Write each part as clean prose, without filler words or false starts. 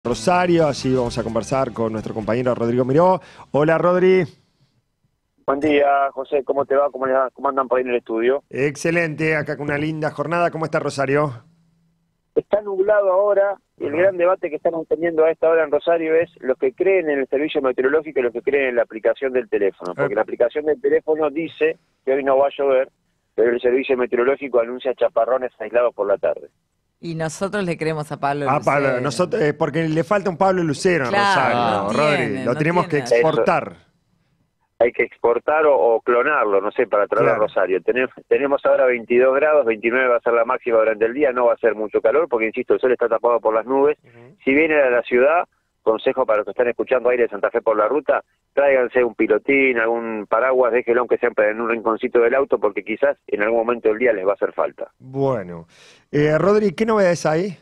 Rosario, así vamos a conversar con nuestro compañero Rodrigo Miró. Hola Rodri. Buen día, José, ¿cómo te va? ¿Cómo andan por ahí en el estudio? Excelente, acá con una linda jornada. ¿Cómo está Rosario? Está nublado ahora y el Ajá. gran debate que estamos teniendo a esta hora en Rosario es los que creen en el servicio meteorológico y los que creen en la aplicación del teléfono, Eh, porque la aplicación del teléfono dice que hoy no va a llover, pero el servicio meteorológico anuncia chaparrones aislados por la tarde. Y nosotros le creemos a Pablo Pablo, Lucero. nosotros, porque le falta un Pablo Lucero en Claro, no Rosario, Rodri. tiene, Lo no tenemos que tiene así. Eso, exportar. hay que exportar o clonarlo, no sé, para traerlo a Claro. Rosario. Tenemos ahora 22 grados, 29 va a ser la máxima durante el día, no va a ser mucho calor, porque insisto, el sol está tapado por las nubes. Ujú. Si vienen a la ciudad, consejo para los que están escuchando aire de Santa Fe por la ruta, tráiganse un pilotín, algún paraguas, déjenlo aunque sea en un rinconcito del auto, porque quizás en algún momento del día les va a hacer falta. Bueno. Rodri, ¿qué novedades hay?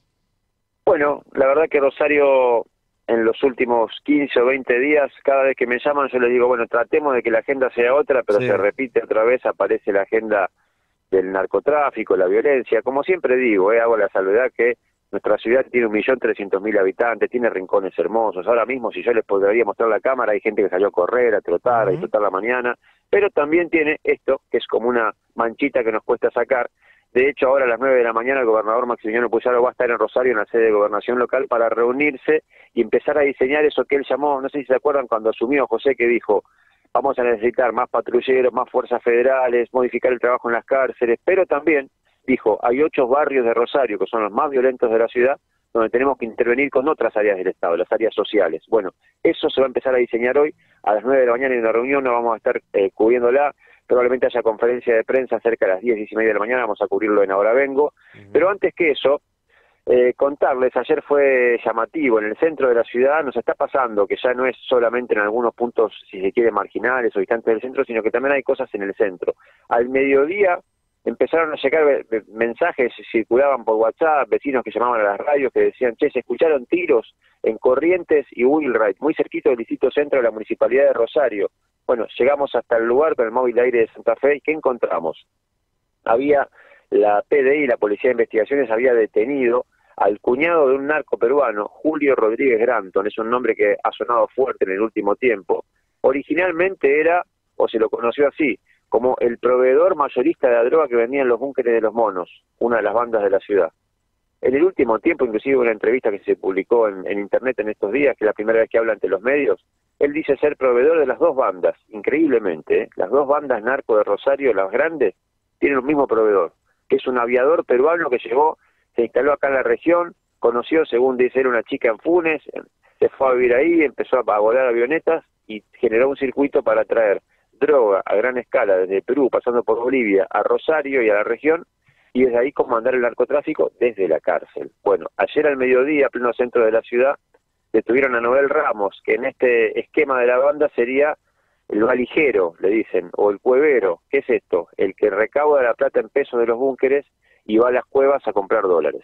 Bueno, la verdad que Rosario en los últimos 15 o 20 días, cada vez que me llaman yo les digo, bueno, tratemos de que la agenda sea otra, pero Sí. se repite otra vez, aparece la agenda del narcotráfico, la violencia. Como siempre digo, hago la salvedad que nuestra ciudad tiene 1.300.000 habitantes, tiene rincones hermosos. Ahora mismo, si yo les podría mostrar la cámara, hay gente que salió a correr, a trotar, a Ujú. disfrutar la mañana, pero también tiene esto, que es como una manchita que nos cuesta sacar. De hecho, ahora a las 9 de la mañana el gobernador Maximiliano Puyaro va a estar en Rosario, en la sede de gobernación local, para reunirse y empezar a diseñar eso que él llamó, no sé si se acuerdan cuando asumió José, que dijo: vamos a necesitar más patrulleros, más fuerzas federales, modificar el trabajo en las cárceles, pero también, dijo, hay 8 barrios de Rosario que son los más violentos de la ciudad, donde tenemos que intervenir con otras áreas del Estado, las áreas sociales. Bueno, eso se va a empezar a diseñar hoy, a las 9 de la mañana en una reunión, no vamos a estar cubriéndola, probablemente haya conferencia de prensa cerca de las 10, 10 y media de la mañana, vamos a cubrirlo en Ahora Vengo, pero Ujú. antes que eso, contarles, ayer fue llamativo, en el centro de la ciudad nos está pasando que ya no es solamente en algunos puntos, si se quiere, marginales o distantes del centro, sino que también hay cosas en el centro. Al mediodía empezaron a llegar mensajes, circulaban por WhatsApp, vecinos que llamaban a las radios que decían: che, se escucharon tiros en Corrientes y Wheelwright, muy cerquito del distrito centro de la Municipalidad de Rosario. Bueno, llegamos hasta el lugar con el móvil de aire de Santa Fe, y ¿qué encontramos? Había la PDI, la Policía de Investigaciones, había detenido al cuñado de un narco peruano, Julio Rodríguez Granton, es un nombre que ha sonado fuerte en el último tiempo. Originalmente era, o se lo conoció así, como el proveedor mayorista de la droga que vendía en los búnkeres de los monos, una de las bandas de la ciudad. En el último tiempo, inclusive una entrevista que se publicó en internet en estos días, que es la primera vez que habla ante los medios, él dice ser proveedor de las dos bandas, increíblemente, las dos bandas narco de Rosario, las grandes, tienen un mismo proveedor, que es un aviador peruano que llegó, se instaló acá en la región, conoció, según dice él, una chica en Funes, se fue a vivir ahí, empezó a volar avionetas y generó un circuito para traer droga a gran escala desde Perú, pasando por Bolivia, a Rosario y a la región, y desde ahí comandar el narcotráfico desde la cárcel. Bueno, ayer al mediodía, a pleno centro de la ciudad, detuvieron a Noel Ramos, que en este esquema de la banda sería el valijero, le dicen, o el cuevero. ¿Qué es esto? El que recauda la plata en pesos de los búnkeres y va a las cuevas a comprar dólares.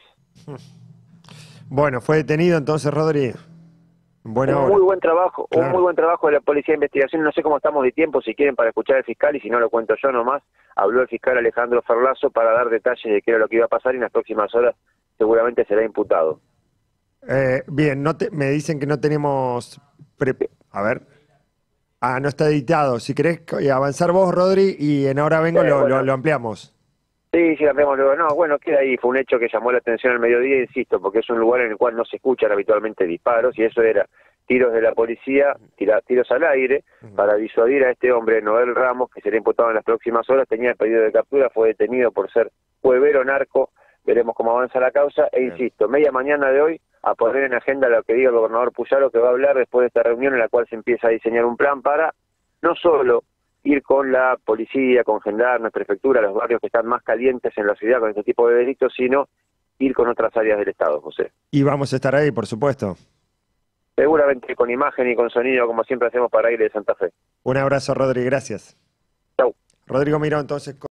Bueno, fue detenido entonces Rodri. En buena hora. Un muy Claro. buen trabajo de la Policía de Investigación. No sé cómo estamos de tiempo, si quieren, para escuchar al fiscal, y si no lo cuento yo nomás. Habló el fiscal Alejandro Ferlazo para dar detalles de qué era lo que iba a pasar, y en las próximas horas seguramente será imputado. Bien, me dicen que no tenemos... A ver. Ah, no está editado. Si querés avanzar vos, Rodri, y en Ahora Vengo Bueno, lo ampliamos. sí, sí, la vemos luego. No, bueno, queda ahí. Fue un hecho que llamó la atención al mediodía, insisto, porque es un lugar en el cual no se escuchan habitualmente disparos, y eso era tiros de la policía, tiros al aire, Ujú. para disuadir a este hombre, Noel Ramos, que será imputado en las próximas horas. Tenía pedido de captura, fue detenido por ser huevero narco. Veremos cómo avanza la causa, e Bien. insisto, media mañana de hoy, a poner en agenda lo que diga el gobernador Puyaro, que va a hablar después de esta reunión en la cual se empieza a diseñar un plan para no solo ir con la policía, con gendarmes, prefectura, los barrios que están más calientes en la ciudad con este tipo de delitos, sino ir con otras áreas del Estado, José. Y vamos a estar ahí, por supuesto. Seguramente con imagen y con sonido, como siempre hacemos para Aire de Santa Fe. Un abrazo, Rodri, gracias. Chau. Rodrigo Miró, entonces.